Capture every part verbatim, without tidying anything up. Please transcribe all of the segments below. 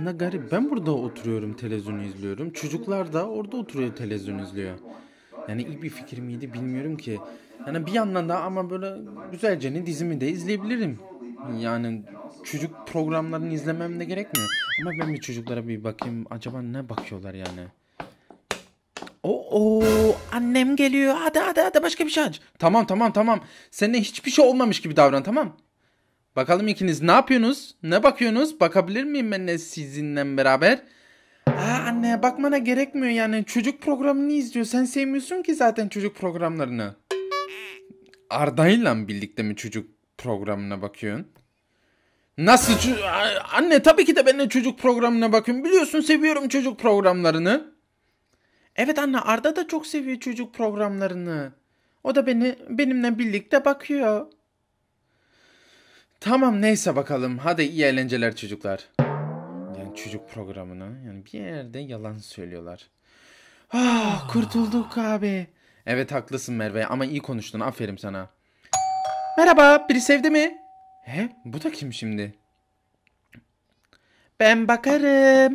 aslında garip. Ben burada oturuyorum, televizyonu izliyorum. Çocuklar da orada oturuyor, televizyon izliyor. Yani iyi bir fikir miydi bilmiyorum ki. Yani bir yandan da ama böyle güzelce ne dizimi de izleyebilirim. Yani çocuk programlarını izlemem de gerekmiyor. Ama ben bir çocuklara bir bakayım. Acaba ne bakıyorlar yani? Oo, annem geliyor. Hadi hadi hadi başka bir şey aç. Tamam tamam tamam. Seninle hiçbir şey olmamış gibi davran, tamam. Bakalım ikiniz ne yapıyorsunuz? Ne bakıyorsunuz? Bakabilir miyim ben de sizinle beraber? Aa, anne bakmana gerekmiyor yani. Çocuk programını izliyor. Sen sevmiyorsun ki zaten çocuk programlarını. Arda'yla birlikte mi çocuk programına bakıyorsun? Nasıl ço- Anne tabii ki de ben de çocuk programına bakıyorum. Biliyorsun seviyorum çocuk programlarını. Evet anne, Arda da çok seviyor çocuk programlarını. O da beni benimle birlikte bakıyor. Tamam neyse bakalım. Hadi iyi eğlenceler çocuklar. Yani çocuk programına yani bir yerde yalan söylüyorlar. Ah, kurtulduk abi. Evet haklısın Merve ama iyi konuştun, aferin sana. Merhaba, biri sevdi mi? He, bu da kim şimdi? Ben bakarım.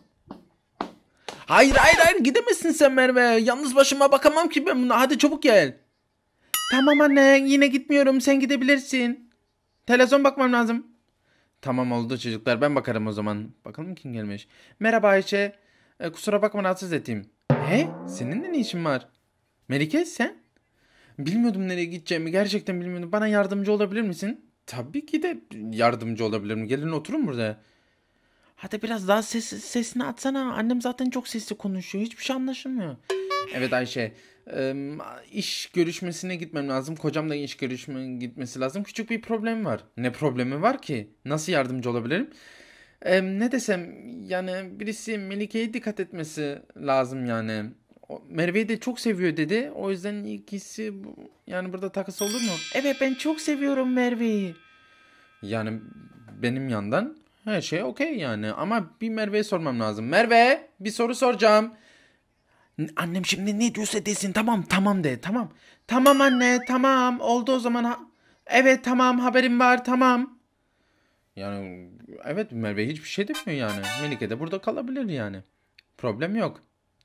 Hayır hayır hayır, gidemezsin sen Merve. Yalnız başıma bakamam ki ben buna. Hadi çabuk gel. Tamam anne, yine gitmiyorum, sen gidebilirsin. Televizyon bakmam lazım. Tamam oldu çocuklar, ben bakarım o zaman. Bakalım kim gelmiş. Merhaba Ayşe. E, kusura bakma rahatsız ettim. He? Senin de ne işin var? Melike sen? Bilmiyordum nereye gideceğimi, gerçekten bilmiyordum. Bana yardımcı olabilir misin? Tabii ki de yardımcı olabilirim. Gelin oturun burada. Hadi biraz daha ses, sesini atsana. Annem zaten çok sesli konuşuyor. Hiçbir şey anlaşılmıyor. Evet Ayşe. e, iş görüşmesine gitmem lazım. Kocam da iş görüşmeye gitmesi lazım. Küçük bir problem var. Ne problemi var ki? Nasıl yardımcı olabilirim? E, ne desem yani birisi Melike'ye dikkat etmesi lazım yani. O- Merve'yi de çok seviyor dedi. O yüzden ikisi bu- yani burada takas olur mu? Evet ben çok seviyorum Merve'yi. Yani benim yandan her şey okey yani. Ama bir Merve'ye sormam lazım. Merve, bir soru soracağım. Annem şimdi ne diyorsa desin, tamam tamam de, tamam. Tamam anne, tamam oldu o zaman. Ha- evet tamam, haberim var, tamam. Yani evet, Merve hiçbir şey demiyor yani. Melike de burada kalabilir yani. Problem yok.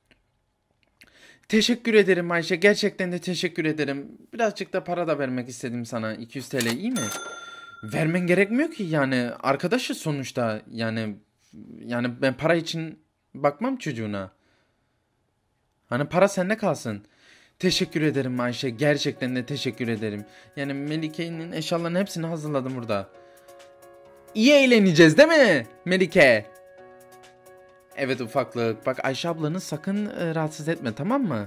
Teşekkür ederim Ayşe. Gerçekten de teşekkür ederim. Birazcık da para da vermek istedim sana. iki yüz T L iyi mi? Vermen gerekmiyor ki yani. Arkadaşız sonuçta. Yani yani ben para için bakmam çocuğuna. Hani para sende kalsın. Teşekkür ederim Ayşe. Gerçekten de teşekkür ederim. Yani Melike'nin eşyalarının hepsini hazırladım burada. İyi eğleneceğiz değil mi Melike? Evet ufaklık. Bak Ayşe ablanı sakın e, rahatsız etme, tamam mı?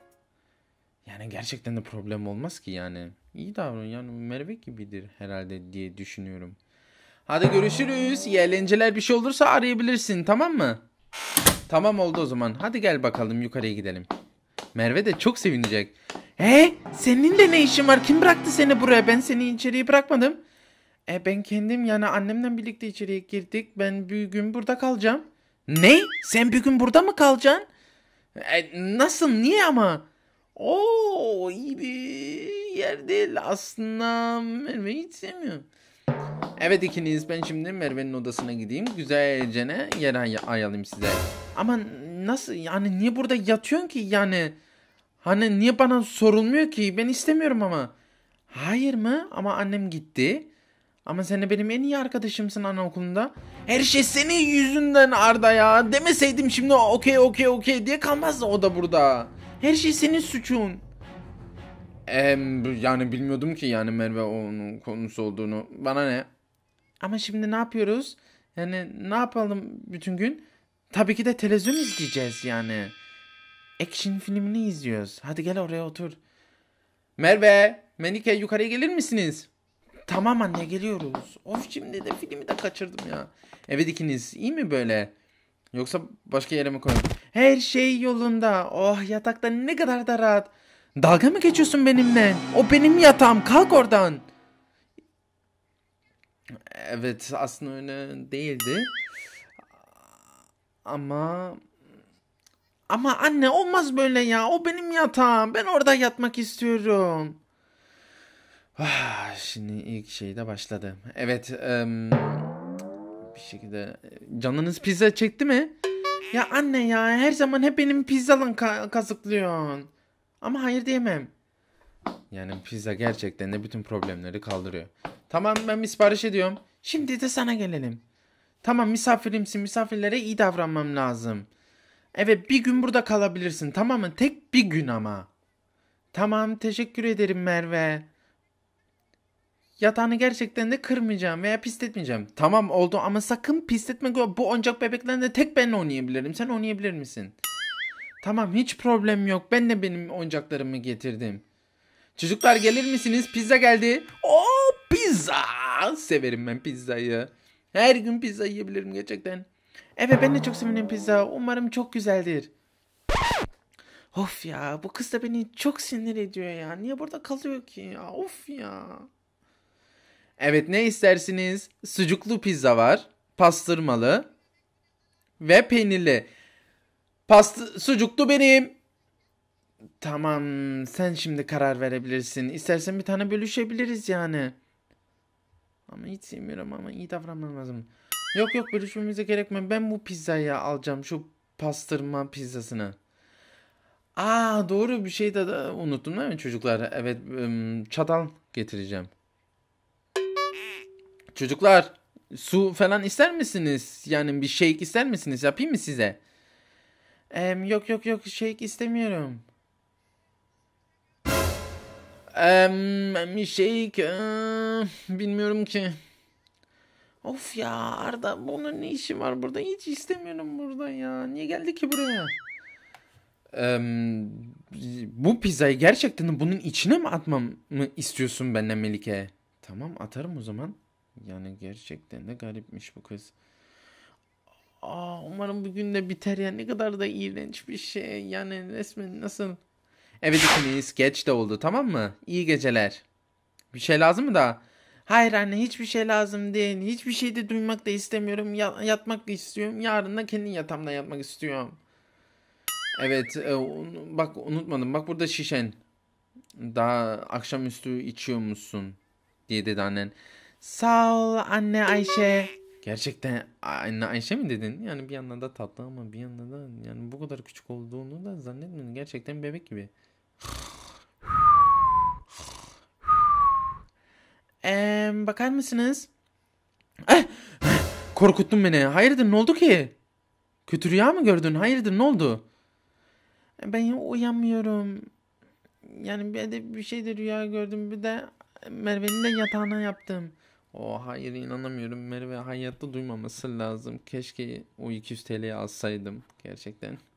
Yani gerçekten de problem olmaz ki yani. İyi davran yani, Merve gibidir herhalde diye düşünüyorum. Hadi görüşürüz. İyi eğlenceler, bir şey olursa arayabilirsin, tamam mı? Tamam oldu o zaman. Hadi gel bakalım yukarıya gidelim. Merve de çok sevinecek. He? Senin de ne işin var? Kim bıraktı seni buraya? Ben seni içeriye bırakmadım. E ben kendim yani annemle birlikte içeriye girdik. Ben bir gün burada kalacağım. Ne? Sen bir gün burada mı kalacaksın? E, nasıl? Niye ama? Oo, iyi bir yer değil aslında. Merve'yi hiç sevmiyorum. Evet ikiniz, ben şimdi Merve'nin odasına gideyim. Güzelce ne yer ay- ayarlayayım size. Ama nasıl yani, niye burada yatıyorsun ki yani? Hani niye bana sorulmuyor ki? Ben istemiyorum ama. Hayır mı? Ama annem gitti. Ama sen de benim en iyi arkadaşımsın anaokulunda. Her şey senin yüzünden Arda ya. Demeseydim şimdi okey okey okey diye kalmazdı o da burada. Her şey senin suçun. Em, yani bilmiyordum ki yani Merve onun konusu olduğunu. Bana ne? Ama şimdi ne yapıyoruz? Yani ne yapalım bütün gün? Tabii ki de televizyon izleyeceğiz yani. Action filmini izliyoruz. Hadi gel oraya otur. Merve, Melike yukarıya gelir misiniz? Tamam anne geliyoruz. Of şimdi de filmi de kaçırdım ya. Evet ikiniz iyi mi böyle? Yoksa başka yere mi koyayım? Her şey yolunda. Oh yatakta ne kadar da rahat. Dalga mı geçiyorsun benimle? O benim yatağım, kalk oradan. Evet aslında öyle değildi. Ama... Ama anne olmaz böyle ya. O benim yatağım. Ben orada yatmak istiyorum. Ah, şimdi ilk şey de başladı. Evet. em, bir şekilde. Canınız pizza çekti mi? Ya anne ya, her zaman hep benim pizzalan ka- kazıklıyorsun. Ama hayır diyemem. Yani pizza gerçekten de bütün problemleri kaldırıyor. Tamam, ben bir sipariş ediyorum. Şimdi de sana gelelim. Tamam, misafirimsin, misafirlere iyi davranmam lazım. Evet, bir gün burada kalabilirsin, tamam mı? Tek bir gün ama. Tamam, teşekkür ederim Merve. Yatağını gerçekten de kırmayacağım veya pisletmeyeceğim. Tamam, oldu ama sakın pisletme. Bu oyuncak bebeklerinde tek ben oynayabilirim. Sen oynayabilir misin? Tamam, hiç problem yok. Ben de benim oyuncaklarımı getirdim. Çocuklar, gelir misiniz? Pizza geldi. Oo, pizza. Severim ben pizzayı. Her gün pizza yiyebilirim gerçekten. Evet, ben de çok severim pizza. Umarım çok güzeldir. Of ya, bu kız da beni çok sinir ediyor ya. Niye burada kalıyor ki ya? Of ya. Evet, ne istersiniz? Sucuklu pizza var. Pastırmalı. Ve peynirli. Past sucuklu benim. Tamam, sen şimdi karar verebilirsin. İstersen bir tane bölüşebiliriz yani. Ama hiç sevmiyorum, ama iyi davranmam lazım. Yok yok, bölüşmemize gerekmiyor. Ben bu pizzayı alacağım. Şu pastırma pizzasını. Aa, doğru, bir şey de, de unuttum değil mi çocuklar? Evet, ım, çatal getireceğim. Çocuklar, su falan ister misiniz? Yani bir shake ister misiniz? Yapayım mı size? Em, yok yok yok, shake istemiyorum. Em, bir shake eee, bilmiyorum ki. Of ya Arda, bunun ne işi var burada? Hiç istemiyorum burada ya. Niye geldi ki buraya? Em, bu pizzayı gerçekten bunun içine mi atmamı istiyorsun benden Melike? Tamam, atarım o zaman. Yani gerçekten de garipmiş bu kız. Aa, umarım bugün de biter ya. Ne kadar da iğrenç bir şey. Yani resmen nasıl? Evet ikimiz, geç de oldu, tamam mı? İyi geceler. Bir şey lazım mı daha? Hayır anne, hiçbir şey lazım değil. Hiçbir şey de duymak da istemiyorum. Ya- yatmak da istiyorum. Yarın da kendi yatağımda yatmak istiyorum. Evet, e, un- bak unutmadım. Bak burada şişen. Daha akşamüstü içiyor musun? Diye dedi annen. Sağ ol anne Ayşe. Gerçekten anne Ayşe mi dedin? Yani bir yandan da tatlı ama bir yandan da yani bu kadar küçük olduğunu da zannetmedim. Gerçekten bebek gibi. Eee, bakar mısınız? Eh, korkuttun beni. Hayırdır, ne oldu ki? Kötü rüya mı gördün? Hayırdır, ne oldu? Ben uyanmıyorum. Yani bir de bir şey de rüya gördüm. Bir de Merve'nin de yatağına yaptım. Oh hayır, inanamıyorum. Merve hayatta duymaması lazım. Keşke o iki yüz T L'yi alsaydım. Gerçekten.